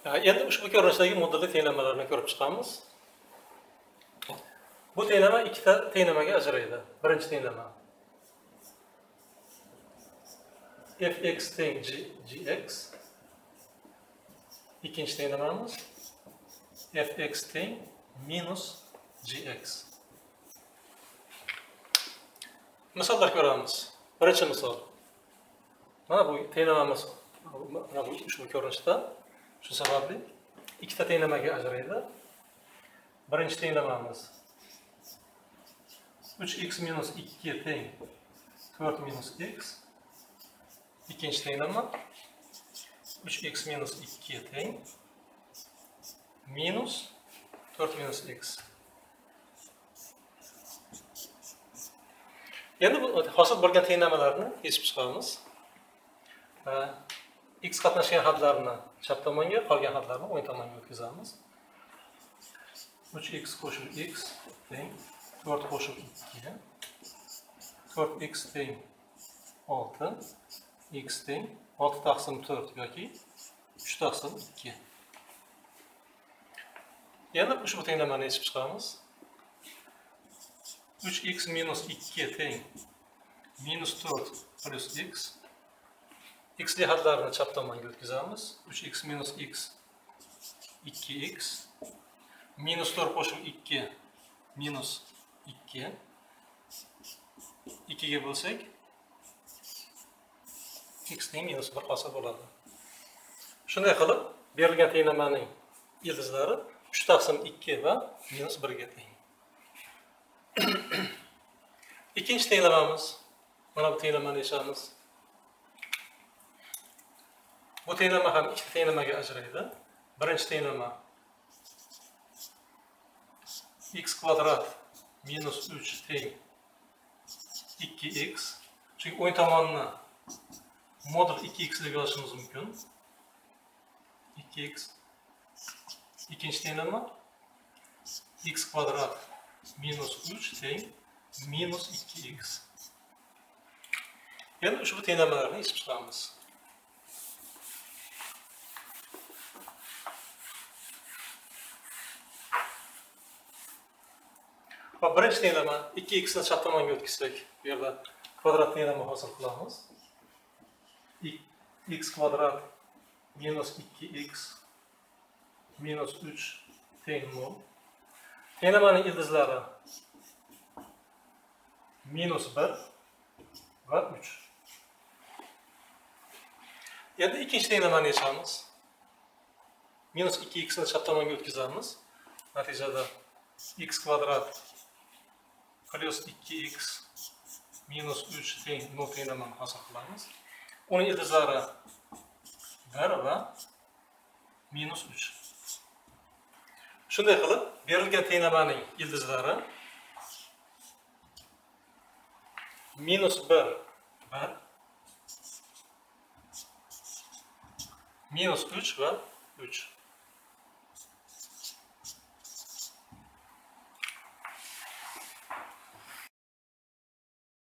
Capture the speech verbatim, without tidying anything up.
Endi ushbu ko'rinishdagi modelli tenglamalarni ko'rib chiqamiz. Bu tenglama ikkita tenglamaga ajraydi. Birinchi tenglama fx teng gx. Ikkinchi tenglamamiz fx teng minus gx. Misollar ko'ramiz. Birinchi misol. Mana bu tenglamamiz mana bu ushbu ko'rinishda. Shu sababli ikkita tenglamaga ajraydi. Birinchi tenglamamiz uch x minus ikki teng to'rt minus x. Ikkinchi tenglama uch x minus ikki teng minus to'rt minus x. Endi bu hosil bo'lgan tenglamalarni yechib chiqamiz. X qatnashgan hadlarni chap tomonga, qolgan hadlarni o'ng tomonga o'tkazamiz. uch x qo'shib x teng to'rt qo'shib ikki. to'rt x teng olti. X teng olti taqsim to'rt yoki uch taqsim ikki. Yana ushbu tenglamani yechib chiqamiz. uch x minus ikki teng minus to'rt plus x. X'li hadlarni chap tomonga o'tkazamiz. uch x minus x ikki x minus to'rt qo'shib ikki minus ikki. ikki ga bo'lsak x teng minus bir hosil bo'ladi. Shunday qilib berilgan tenglamaning ildizlari uch taqsim ikki va minus bir ga teng. Ikkinchi tenglamamiz mana bu tenglamani yechamiz. Bu tenglama ham ikkita tenglamaga ajraydi. Birinchi tenglama x kvadrat minus uch teng ikki x. Chunki o'ng tomonni modul ikki x deb yozishimiz mumkin. ikki x. Ikkinchi tenglama x kvadrat minus uch teng minus ikki x. Endi ushbu tenglamalarni yechib chiqamiz. Va birinchi tenglama ikki x ni chap tomonga o'tkazsak, bu yerda kvadrat tenglama hosil qilamiz. X kvadrat minus ikki x minus uch teng nol. Tenglamaning ildizlari minus bir va uch. Endi ikkinchi tenglamani yechamiz. Minus ikki x ni chap tomonga o'tkazamiz. Natijada x kvadrat plus ikki x minus uch teng nol tenglamani hosil qilamiz. Uning ildizlari bir va minus uch. Shunday qilib, berilgan tenglamaning ildizlari minus bir, bir, minus uch va uch.